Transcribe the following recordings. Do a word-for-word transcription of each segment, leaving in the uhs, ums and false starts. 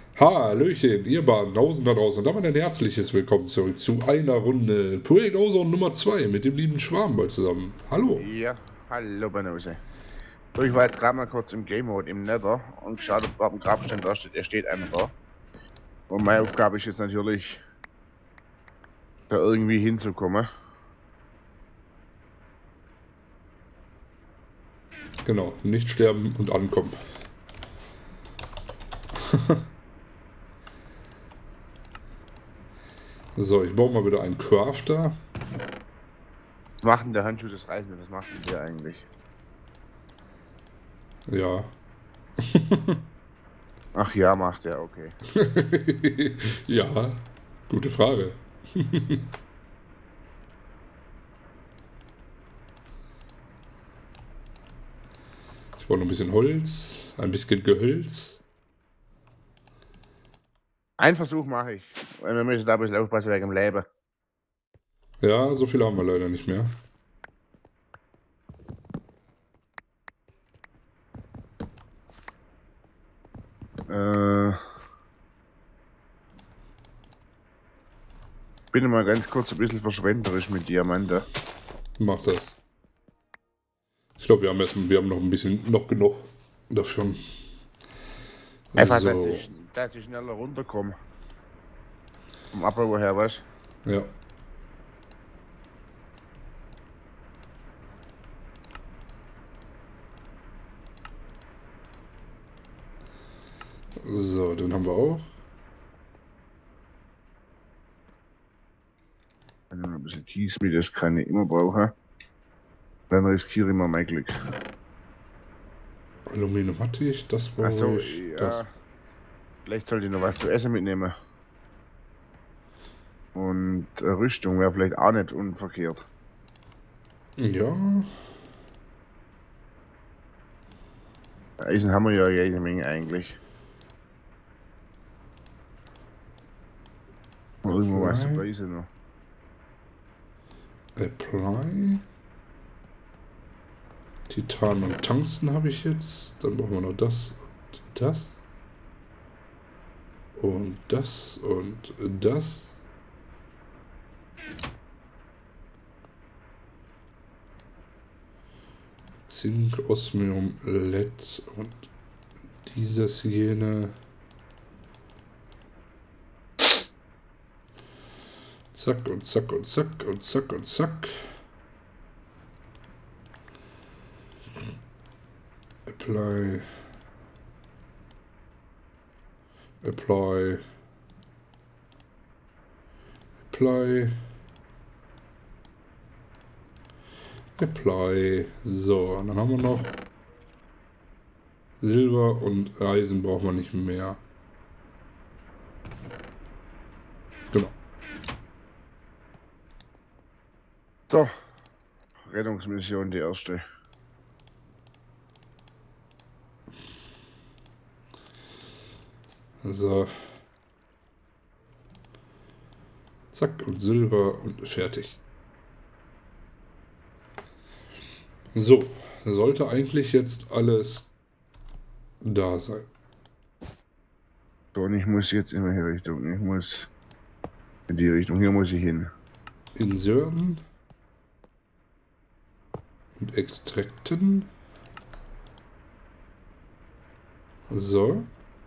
Hallöchen, ihr Badenhausen da draußen und damit ein herzliches Willkommen zurück zu einer Runde Projekt Ozone Nummer zwei mit dem lieben Schwarmball zusammen. Hallo. Ja, hallo Banose. So, ich war jetzt gerade mal kurz im Game Mode im Nether und geschaut, ob überhaupt ein Grabstein da steht. Er steht einer da. Und meine Aufgabe ist jetzt natürlich, da irgendwie hinzukommen. Genau, nicht sterben und ankommen. So, ich baue mal wieder einen Crafter. Was macht denn der Handschuh des Reisenden? Was macht denn der eigentlich? Ja. Ach ja, macht er, okay. Ja, gute Frage. Ich brauche noch ein bisschen Holz, ein bisschen Gehölz. Einen Versuch mache ich. Weil wir müssen da ein bisschen aufpassen wegen dem Leben. Ja, so viel haben wir leider nicht mehr. Äh, bin mal ganz kurz ein bisschen verschwenderisch mit Diamanten. Mach das. Ich glaube, wir haben erst, wir haben noch ein bisschen, noch genug dafür. Einfach, So. dass ich, dass ich schneller runterkomme. Vom Abbau her, was? Ja. So, den haben wir auch. Wenn ich noch ein bisschen Kies mit, das kann ich immer brauchen. Dann riskiere ich mal mein Glück. Aluminium hatte ich, das brauche Achso, ich. ja. Das. Vielleicht sollte ich noch was zu essen mitnehmen. Und äh, Rüstung wäre vielleicht auch nicht unverkehrt. Ja. Eisen haben wir ja jede Menge eigentlich. Und irgendwo was zu Apply. preisen noch. Apply. Titan und Tungsten habe ich jetzt. Dann brauchen wir noch das und das. Und das und das. Zink, Osmium, L E D und dieses jene. Zack und zack und zack und zack und zack. Apply. Apply. Apply. Apply. So, und dann haben wir noch Silber und Eisen brauchen wir nicht mehr. Genau. So. Rettungsmission, die erste. So. Zack und Silber und fertig. So, sollte eigentlich jetzt alles da sein. So, und ich muss jetzt in welche Richtung? Ich muss in die Richtung. Hier muss ich hin. Inserten und extrakten. So.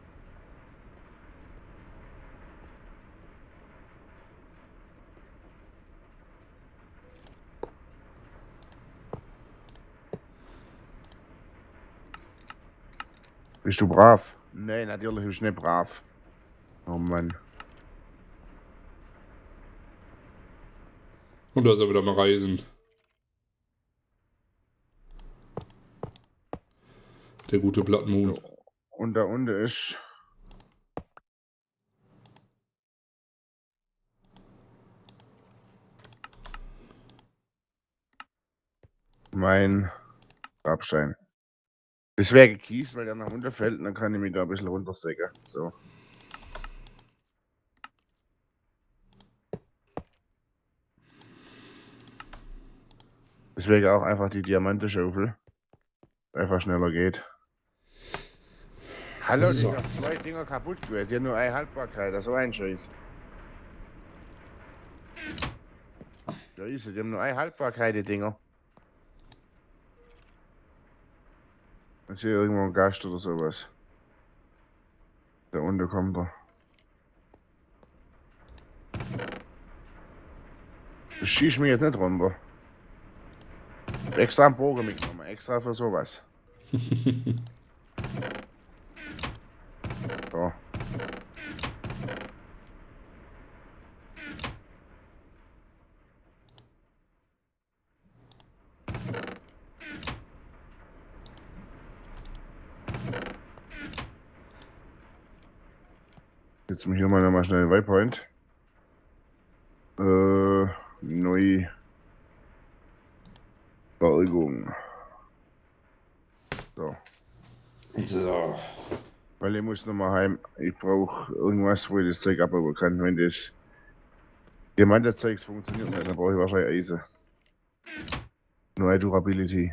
Bist du brav? Nein, natürlich bist du nicht brav. Oh Mann. Und da ist er wieder mal reisen. Der gute Blood Moon. So. Und da unten ist mein Grabstein. Das wäre Kies, weil der nach unten fällt und dann kann ich mich da ein bisschen runtersägen. So. Deswegen auch einfach die Diamantenschaufel. Einfach schneller geht. Hallo, die So. sind noch zwei Dinger kaputt gewesen. Die haben nur eine Haltbarkeit, das ist so ein Scheiß. Scheiße, die haben nur eine Haltbarkeit, die Dinger. Und hier irgendwo ein Gast oder sowas. Da unten kommt er. Das schießt mich jetzt nicht runter. Extra einen Bogen mitgenommen, extra für sowas. So. Jetzt mich hier mal nochmal schnell Waypoint. Äh, neu. Bergung. So. So. Weil ich muss nochmal heim. Ich brauche irgendwas, wo ich das Zeug abbauen kann. Wenn das Diamantenzeugs funktioniert nicht, dann brauche ich wahrscheinlich Eisen. Neue Durability.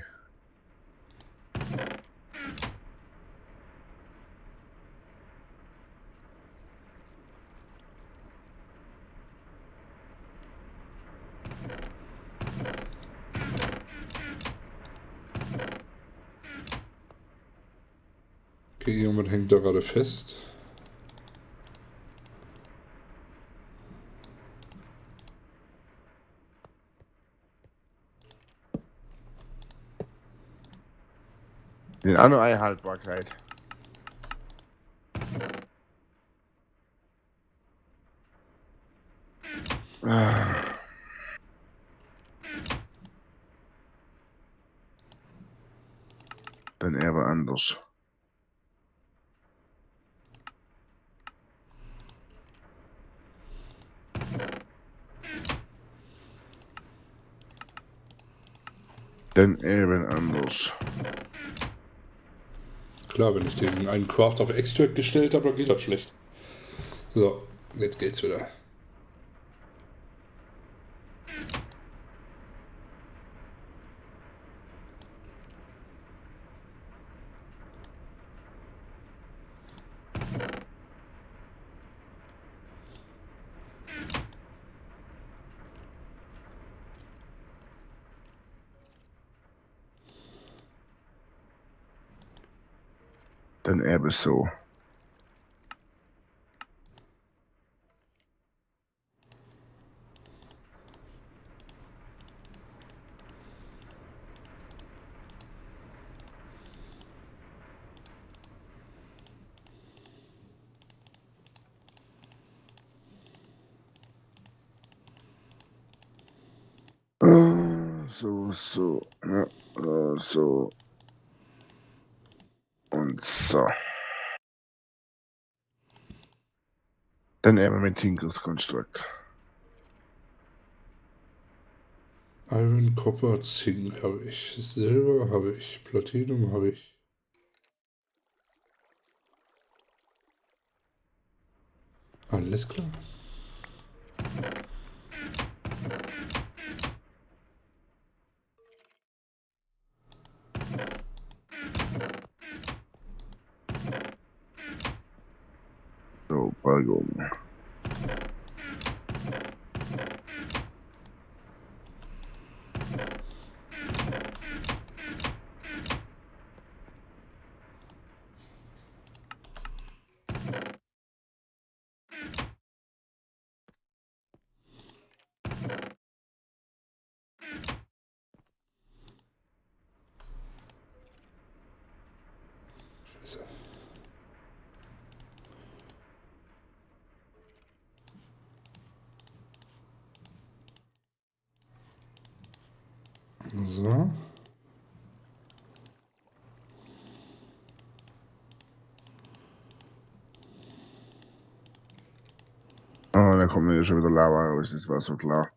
Okay, jemand hängt da gerade fest. Den auch noch eine Haltbarkeit. Ah. Dann eher aber anders. Dann eben anders. Klar, wenn ich den einen Craft auf Extract gestellt habe, dann geht das schlecht. So, jetzt geht's wieder. Dann eben so. Äh, So, so. Ja, äh, so. Und so. Dann eben mit Tinkers Construct. Iron, Copper, Zink habe ich. Silber habe ich. Platinum habe ich. Alles klar. So, Bergung. Scheiße. So. Oh, da kommt mir schon wieder Lava raus, das war so klar.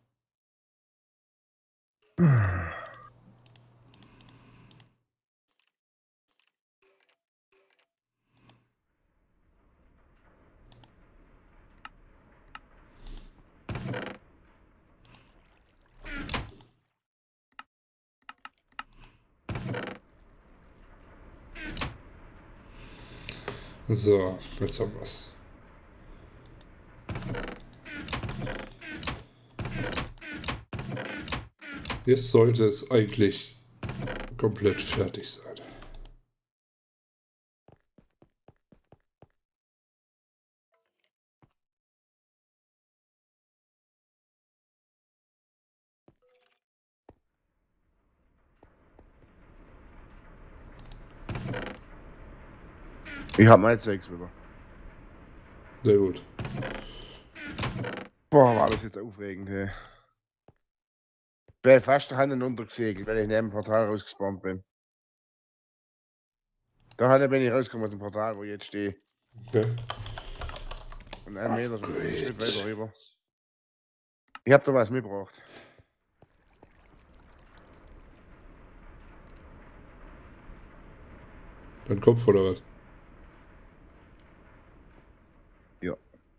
So, jetzt haben wir's. Jetzt sollte es eigentlich komplett fertig sein. Ich hab mal sechs wieder. Sehr gut. Boah, war das jetzt aufregend, hey. Ich wäre fast der Hand untergesegelt, weil ich neben dem Portal rausgespawnt bin. Da bin ich rausgekommen aus dem Portal, wo ich jetzt stehe. Okay. Und einen Meter, so einen Schritt weiter rüber. Ich hab da was mitgebracht. Dein Kopf oder was? Ja.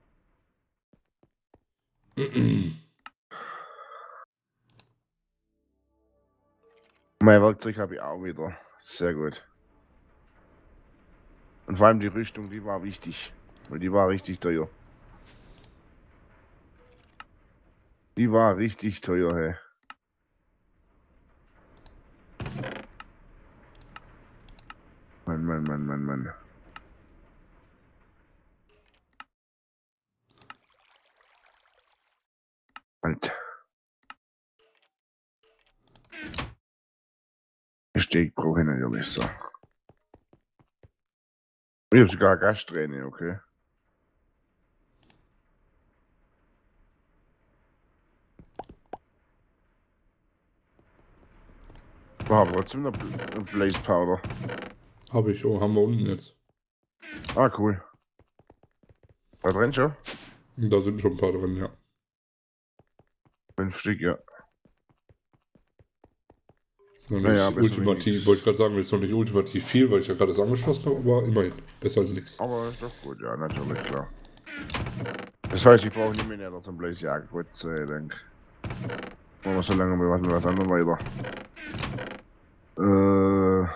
Mein Werkzeug habe ich auch wieder. Sehr gut. Und vor allem die Rüstung, die war wichtig. Weil die war richtig teuer. Die war richtig teuer, hey. Mann, Mann, Mann, Mann, Mann. Alter. Steg brauche ich natürlich so. Ich habe sogar Gasträne, okay. Wir haben trotzdem noch Bl Blaze Powder. Habe ich, oh, haben wir unten jetzt. Ah, cool. Da drin schon? Da sind schon ein paar drin, ja. Fünf Stück, ja. Noch nicht Naja, ultimativ, wollte ich gerade sagen, jetzt noch nicht ultimativ viel, weil ich ja gerade das angeschlossen habe, aber immerhin, besser als nichts. Aber ist doch gut, ja, natürlich, klar. Das heißt, ich brauche nicht mehr näher zum Blaze jagen, gut, so, ich denke. Machen wir so lange mal was mit was anderem weiter. Äh.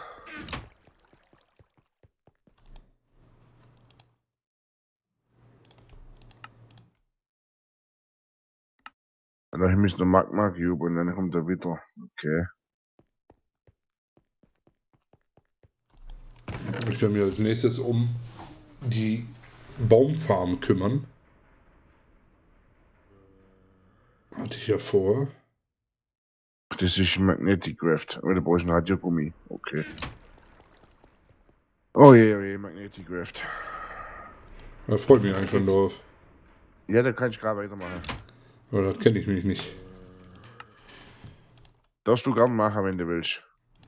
Dann müssen wir Magma Cube und dann kommt der Witter. Okay. Ich werde mich als nächstes um die Baumfarm kümmern. Hatte ich ja vor. Das ist Magnetic Graft. Oder brauchst du ein Radiogummi? Okay. Oh je, oh je, Magnetic Graft. Da freut mich eigentlich schon drauf. Ja, da kann ich gerade weitermachen. Aber das kenne ich mich nicht. Darfst du gern machen, wenn du willst.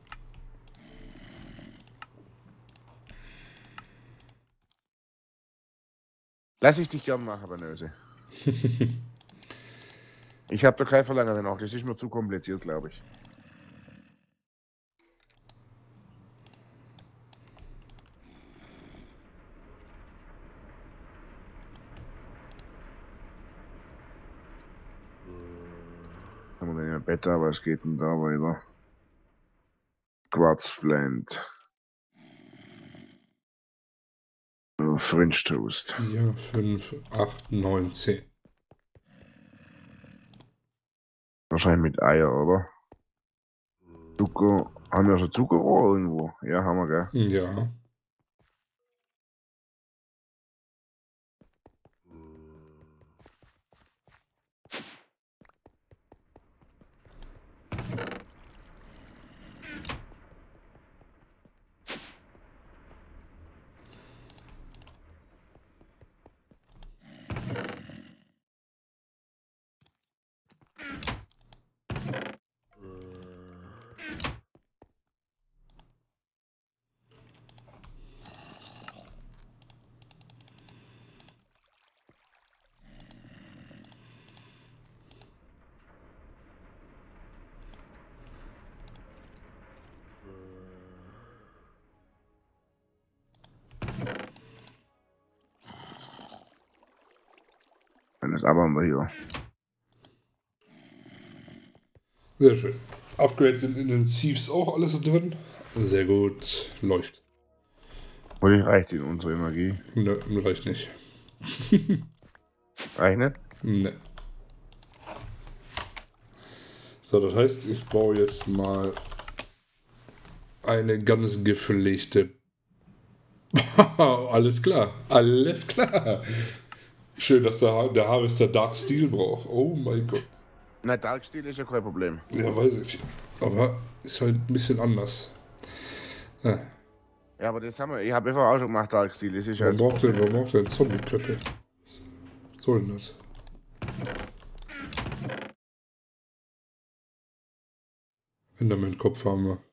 Lass ich dich gern machen, Banöse. Ich habe da kein Verlangen danach, das ist mir zu kompliziert, glaube ich. Haben wir denn ja Beta, was geht denn da weiter? Quarzblend. French Toast. vier, fünf, acht, neun, zehn. Wahrscheinlich mit Eier, oder? Zucker. Haben wir schon Zuckerrohr irgendwo? Ja, haben wir, gell? Ja. Das aber wir hier. Sehr schön. Upgrades sind in den Thieves auch alles drin. Sehr gut. Läuft. Oder reicht in unsere Energie? Ne, reicht nicht. Reicht nicht? Ne. So, das heißt, ich baue jetzt mal eine ganz gepflegte. Alles klar, alles klar. Schön, dass der, der Harvester Dark Steel braucht. Oh mein Gott. Na, Darkstil ist ja kein Problem. Ja, weiß ich. Aber ist halt ein bisschen anders. Ja. Ja, aber das haben wir. Ich habe einfach auch schon gemacht, Darkstil. Das ist ja Warum braucht der, warum braucht der Zombie-Köppe? Was soll denn das? Enderman-Kopf haben wir.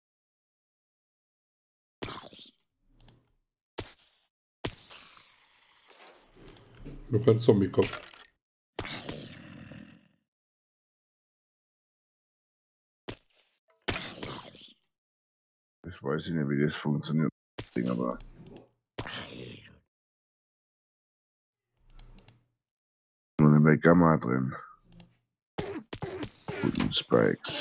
Nur kein Zombie-Kopf. Ich weiß nicht, wie das funktioniert. Aber nur eine Gamma drin. Guten Spikes.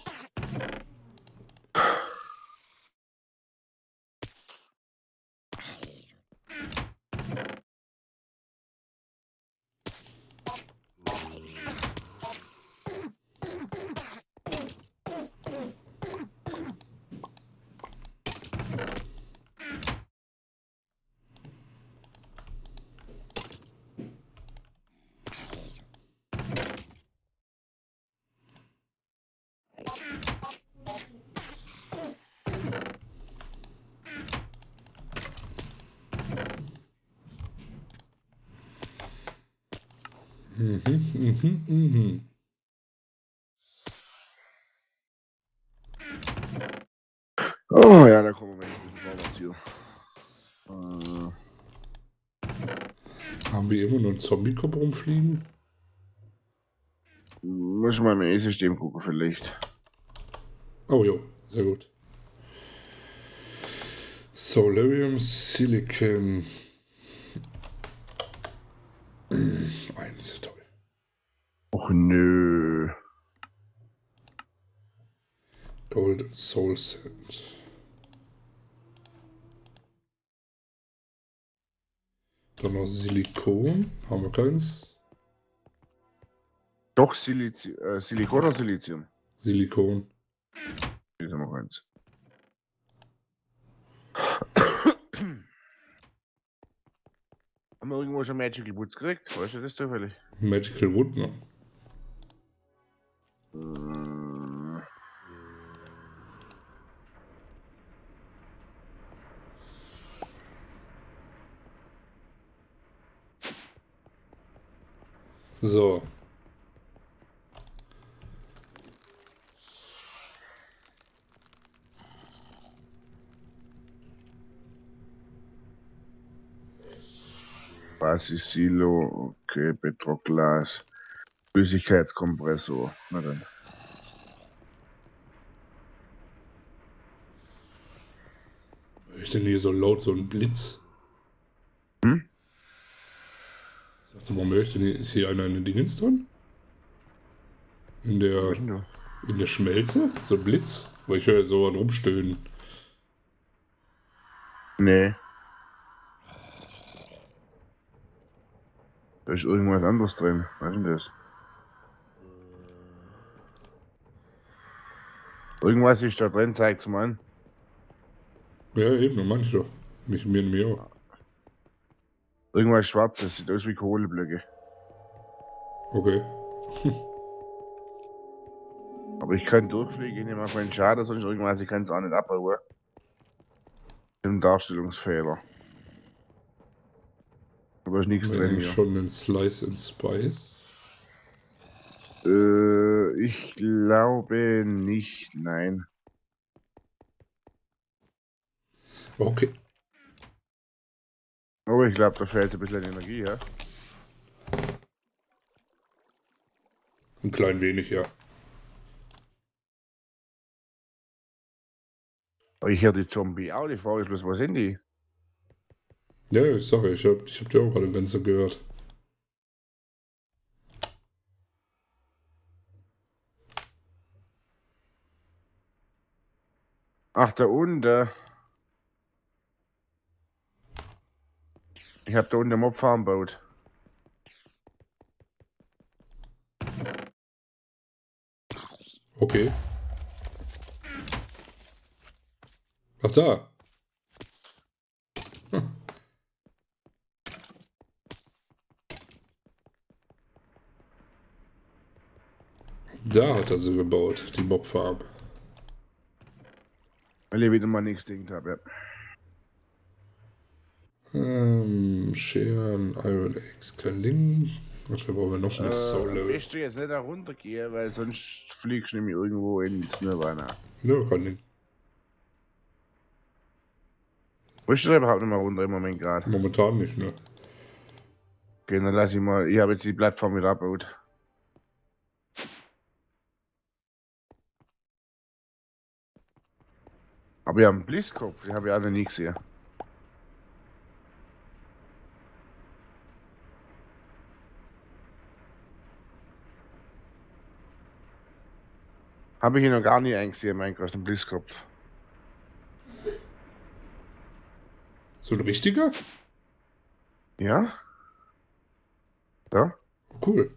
Mhm, mhm, mhm. Oh ja, da kommen wir ein bisschen vorwärts hier. Äh, Haben wir immer nur einen Zombie-Kopf rumfliegen? muss ich mal im E-System gucken, vielleicht. Oh jo, sehr gut. Solarium Silicon. Eins, toll. Och nö. Gold und Soul Sand. Dann noch Silikon. Haben wir keins? Doch Silizi äh, Silikon oder Silizium? Silikon. Hier ist noch eins. Haben wir irgendwo schon Magical Woods gekriegt? Weißt du das zufällig? Magical Wood noch. Äh, So. Basis Silo, okay, Petroglas, Flüssigkeitskompressor. Na dann. Hör ich denn hier so laut so ein Blitz? Hm? Sagte, warum höre ich denn hier? Ist hier einer in den Dingens drin? In der, Was denn du? in der Schmelze? So ein Blitz? Weil ich höre so ein Rumstöhnen. Nee. Da ist irgendwas anderes drin. Was ist denn das? Irgendwas ist da drin, zeig's mal an. Ja, eben, nur manche doch. Mich, mir, mir auch. Irgendwas Schwarzes, sieht aus wie Kohleblöcke. Okay. Aber ich kann durchfliegen, ich nehme auf meinen Schaden, sonst irgendwas, ich kann es auch nicht abbauen. Ein Darstellungsfehler. Aber ist nichts Haben wir drin eigentlich hier. schon einen Slice and Spice? Äh, ich glaube nicht, nein. Okay. Aber ich glaube, da fehlt ein bisschen Energie, ja? Ein klein wenig, ja. Aber ich höre die Zombie auch, die Frage ist bloß, was sind die? Ja, ich sage, ich habe ich hab dir auch gerade ganz so gehört. Ach, da unten. Ich hab da unten eine Mobfarm gebaut. Okay. Ach da. Hm. Da hat er sie gebaut, die Mobfarm. Weil ich wieder mal nichts Ding habe, ja. Ähm, Scheren, Iron Axe, kein Ding. Ach, da brauchen wir noch eine Äh, Soul-Level. willst du jetzt nicht da runtergehen, weil sonst fliegst du nämlich irgendwo ins Nirvana. Ja, kein Ding. Willst du da überhaupt nicht mal runter im Moment gerade? Momentan nicht, ne? Okay, dann lass ich mal. Ich habe jetzt die Plattform wieder abgebaut. Aber wir haben einen Blisskopf, die habe ich alle nie gesehen. Habe ich ihn noch gar nicht eingesehen, mein Gott, den Blisskopf. So ein richtiger? Ja? Ja? Cool.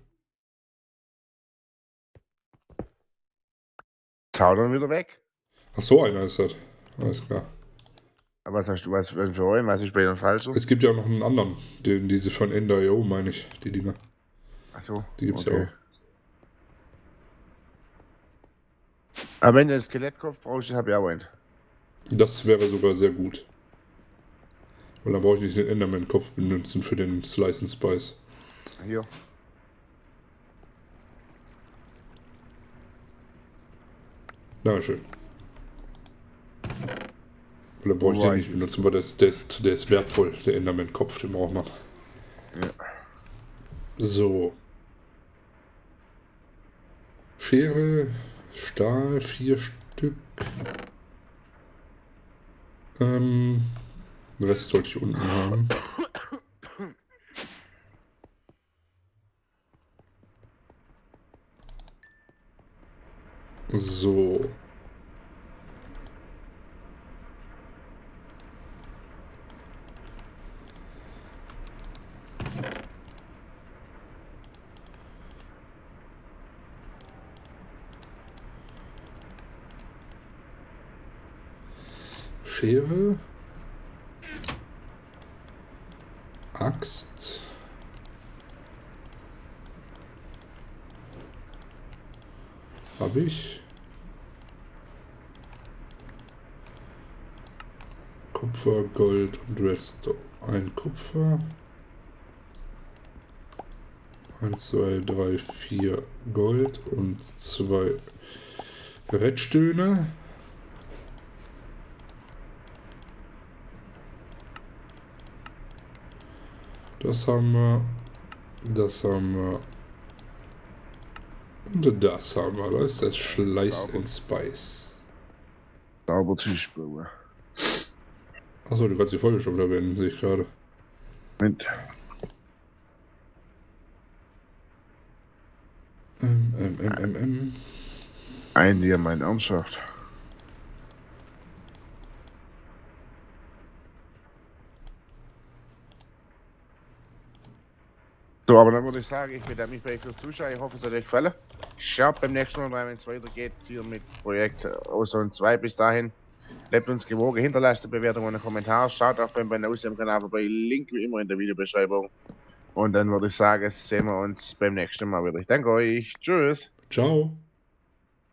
Tau dann wieder weg. Ach so, einer ist das. Alles klar. Aber was hast du, was, was für euch, was ist bei Ihnen falsch? Es gibt ja auch noch einen anderen, den, diese von Ender punkt io, meine ich, die Dinger. Achso. Die gibt's okay. ja auch. Aber wenn du einen Skelettkopf brauchst, habe ich auch einen. Das wäre sogar sehr gut. Weil dann brauche ich nicht den Enderman-Kopf benutzen für den Slice and Spice. Hier. Dankeschön. Weil dann brauche ich Wo war den ich nicht benutzen, weil der ist, der ist, der ist wertvoll, der Enderman-Kopf, den braucht man. Ja. So. Schere, Stahl, vier Stück. Ähm, den Rest sollte ich unten haben. So. Schere. Axt. Habe ich. Kupfer, Gold und Redstone. Ein Kupfer. eins, zwei, drei, vier Gold und zwei Redstone. Das haben wir. Das haben wir. Und das haben wir. Da ist das Slice and Spice. Sauber Tisch bauen. Achso, du kannst die Folge schon wieder beenden, sehe ich gerade. Moment. Ähm, ähm, ähm, ähm, ähm. Ein Diamant ernsthaft. So, aber dann würde ich sagen, ich bedanke mich bei euch fürs Zuschauen. Ich hoffe, es hat euch gefallen. Schaut beim nächsten Mal rein, wenn es weitergeht. Hier mit Projekt Ozone zwei. Bis dahin, bleibt uns gewogen, hinterlasst eine Bewertung und einen Kommentar. Schaut auch beim Banause-Kanal vorbei. Link wie immer in der Videobeschreibung. Und dann würde ich sagen, sehen wir uns beim nächsten Mal wieder. Ich danke euch. Tschüss. Ciao.